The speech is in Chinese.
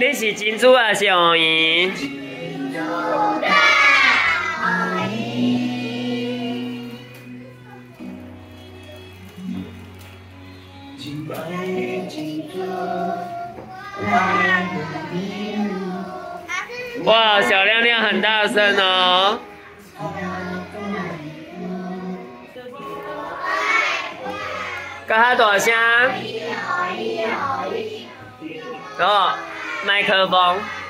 你是珍珠还是红颜？哇，小亮亮很大声哦！甲较大声。然后麦克风。